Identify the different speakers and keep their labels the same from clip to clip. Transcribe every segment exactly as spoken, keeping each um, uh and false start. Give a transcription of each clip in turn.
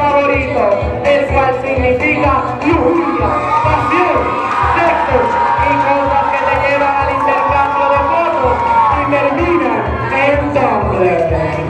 Speaker 1: favorito, el cual significa lujuria, pasión, sexo y cosas que te llevan al intercambio de fotos y terminan en Tumblr.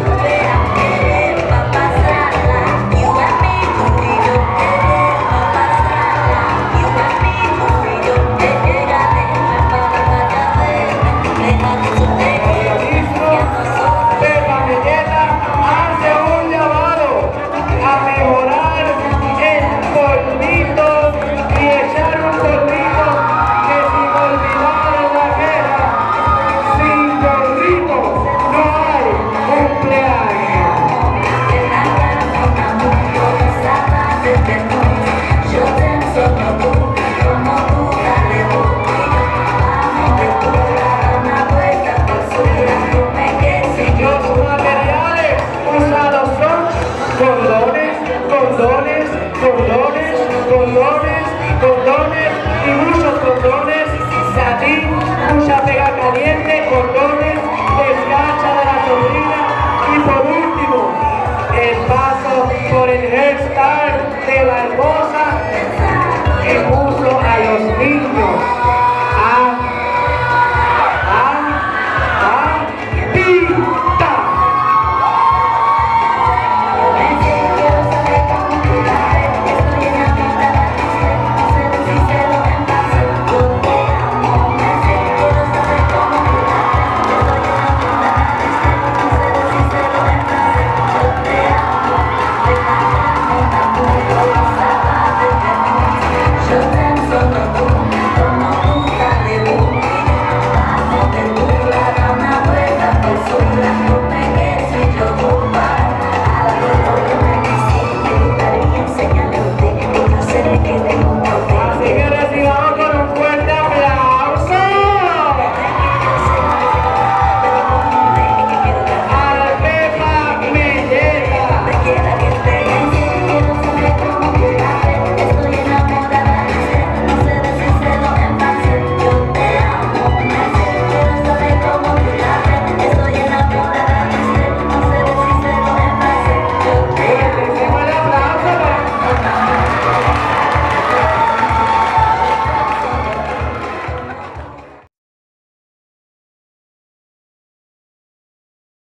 Speaker 1: Condones, condones, condones, condones y muchos condones, satín, mucha pega caliente, condones, desgacha de la sobrina y por último, el paso por el hairstyle de la hermosa.